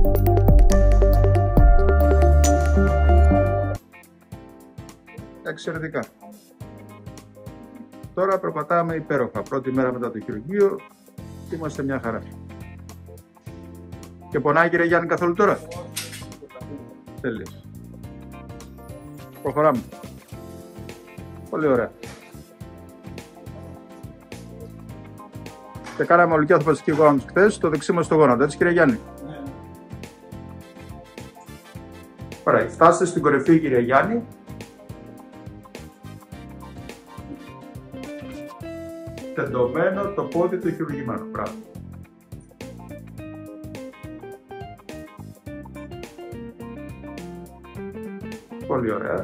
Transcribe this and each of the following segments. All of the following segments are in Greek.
Εξαιρετικά. Τώρα περπατάμε υπέροχα. Πρώτη μέρα μετά το χειρουργείο και είμαστε μια χαρά. Και πονάει, κύριε Γιάννη, καθόλου τώρα? Τέλειος. Προχωράμε. Πολύ ωραία. Και κάναμε ολική αρθροπλαστική γόνατος χθες, στο δεξί μας το γόνατο, έτσι κύριε Γιάννη? Ναι. Ωραία, φτάστε στην κορυφή, κύριε Γιάννη. Τεντωμένο το πόδι του χειρουργημένου. Μπράβο. Πολύ ωραία.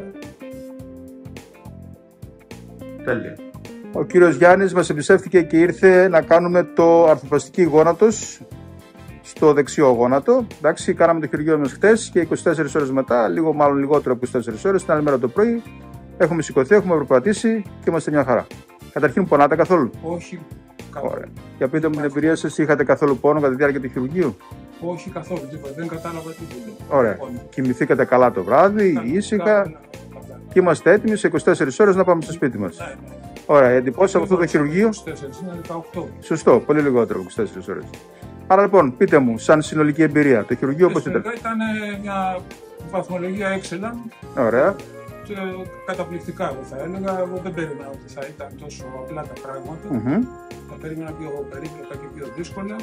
Τέλεια. Ο κύριος Γιάννης μας εμπιστεύτηκε και ήρθε να κάνουμε το αρθροπλαστική γόνατος στο δεξιό γόνατο. Εντάξει, κάναμε το χειρουργείο μας χτες και 24 ώρες μετά, μάλλον λιγότερο από 24 ώρες, την άλλη μέρα το πρωί, έχουμε σηκωθεί, έχουμε περπατήσει και είμαστε μια χαρά. Καταρχήν, πονάτε καθόλου? Όχι καθόλου. Ωραία. Για πείτε μου την εμπειρία σας, είχατε καθόλου πόνο κατά τη διάρκεια του χειρουργείου? Όχι καθόλου, δεν κατάλαβα τίποτα. Ωραία. Κοιμηθήκατε καλά το βράδυ, ήσυχα και είμαστε έτοιμοι σε 24 ώρες να πάμε στο σπίτι μας. Ναι. Ωραία, εντυπώσεις από αυτό το χειρουργείο? 24, είναι 18. Σωστό, πολύ λιγότερο από 24 ώρες. Άρα λοιπόν, πείτε μου, σαν συνολική εμπειρία, το χειρουργείο πώς ήταν? Ήταν μια βαθμολογία excellent. Ωραία. Και καταπληκτικά, εγώ θα έλεγα. Εγώ δεν περίμενα ότι θα ήταν τόσο απλά τα πράγματα. Θα περίμενα πιο περίπλοκα και πιο δύσκολα.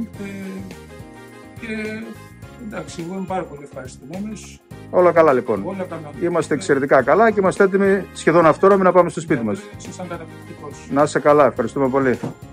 Και εντάξει, εγώ είμαι πάρα πολύ ευχαριστημένος. Όλα καλά λοιπόν. Όλα καλά. Είμαστε εξαιρετικά καλά και είμαστε έτοιμοι σχεδόν αυτόρομα να πάμε στο σπίτι μας. Ήσασταν καταπληκτικός. Να είσαι καλά, ευχαριστούμε πολύ.